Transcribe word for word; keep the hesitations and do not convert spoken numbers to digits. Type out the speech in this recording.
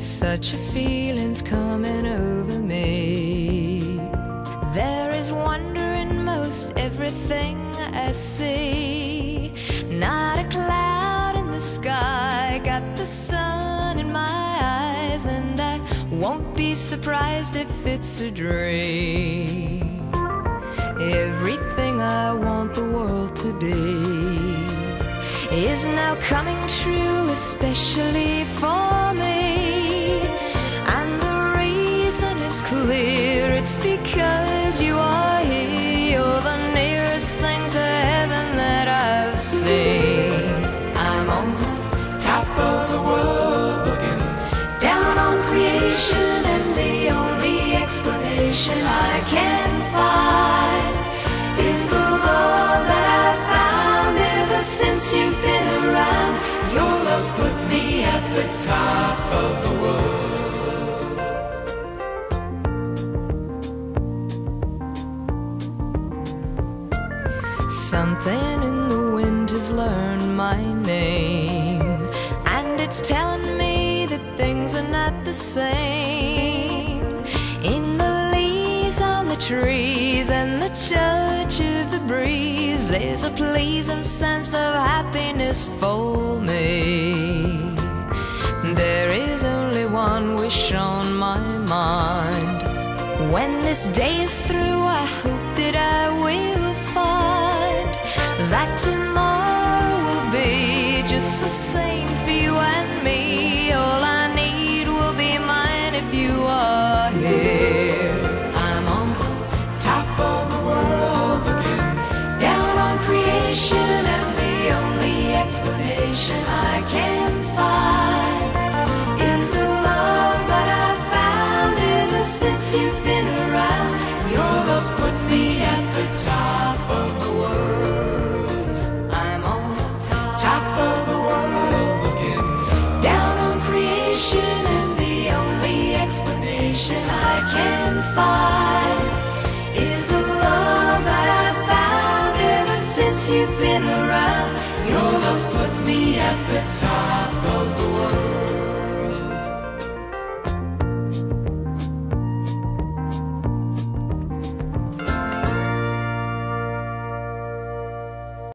Such a feeling's coming over me. There is wonder in most everything I see. Not a cloud in the sky, got the sun in my eyes, and I won't be surprised if it's a dream. Everything I want the world to be is now coming true, especially for me. And the reason is clear, it's because you are here. You're the nearest thing to heaven that I've seen. I'm on the top of the world, looking down on creation, and the only explanation I can find is the love that I've found ever since you've been around. Your love's put me at the top of the world. Something in the wind has learned my name, and it's telling me that things are not the same. In the leaves on the trees and the touch of the breeze, there's a pleasing sense of happiness for me. There is only one wish on my mind. When this day is through, I hope that I will find that tomorrow will be just the same for you and me. All I need will be mine if you are here. I'm on the top of the world, looking down on creation, and the only explanation I can find is the love that I've found ever since you've been around. Your love's put me at the top of the world. I'm on the top of the world, looking down on creation, and the only explanation I can find is the love that I've found ever since you've been around. Your love's put me at the top of